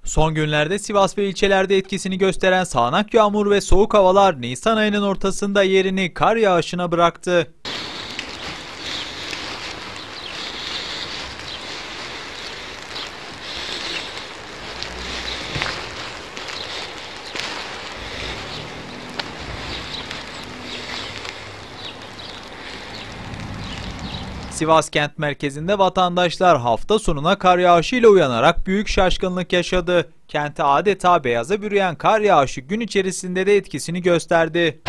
Son günlerde Sivas ve ilçelerde etkisini gösteren sağanak yağmur ve soğuk havalar Nisan ayının ortasında yerini kar yağışına bıraktı. Sivas kent merkezinde vatandaşlar hafta sonuna kar yağışıyla uyanarak büyük şaşkınlık yaşadı. Kente adeta beyaza bürüyen kar yağışı gün içerisinde de etkisini gösterdi.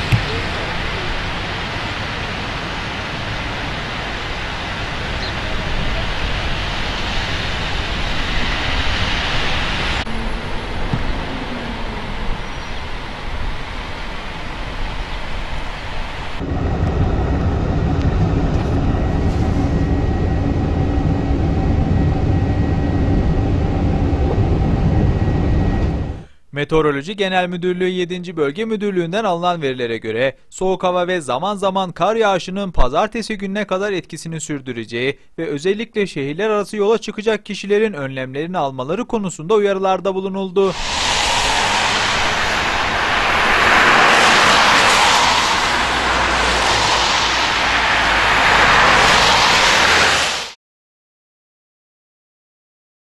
Meteoroloji Genel Müdürlüğü 7. Bölge Müdürlüğü'nden alınan verilere göre soğuk hava ve zaman zaman kar yağışının pazartesi gününe kadar etkisini sürdüreceği ve özellikle şehirler arası yola çıkacak kişilerin önlemlerini almaları konusunda uyarılarda bulunuldu.